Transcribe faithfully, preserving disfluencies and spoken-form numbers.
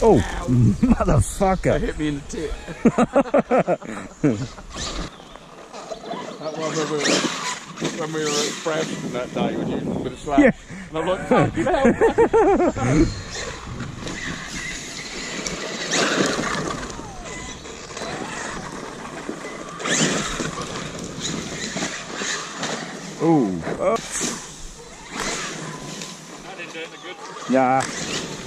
Oh, Ow. motherfucker. That hit me in the tit. That one when we were, when we were at Preston that day, we were using with a slab. Yeah. And I'm like, fucking hell. Ooh. Oh. I didn't do it in a good. Yeah.